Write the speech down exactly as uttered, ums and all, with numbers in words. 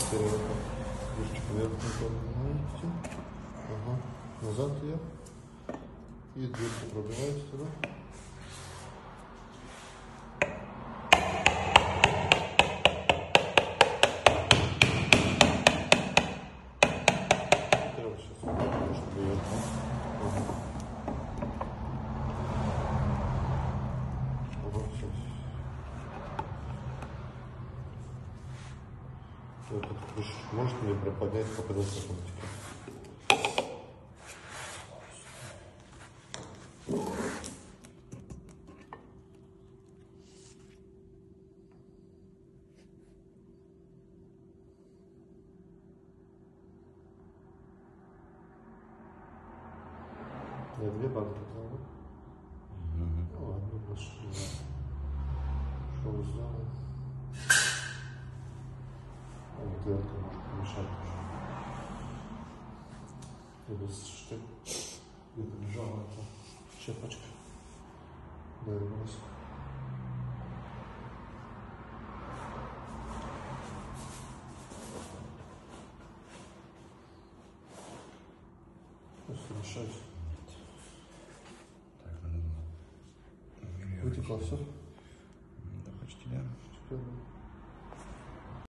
теперь вот так. Крышечку вверх поднимаете. Ага. Назад ее. И дверку пробиваете туда. Вот эту крышечку можете мне приподнять, показать на пунктике. Я две банки взял, да? Mm-hmm. Ну ладно, больше не знаю. Что сделаем? А дверка может помешать уже. Либо что где-то лежала эта щепочка. Да, выброс. Просто мешать. Так, надо было. Вытекло все? Да, почти, да.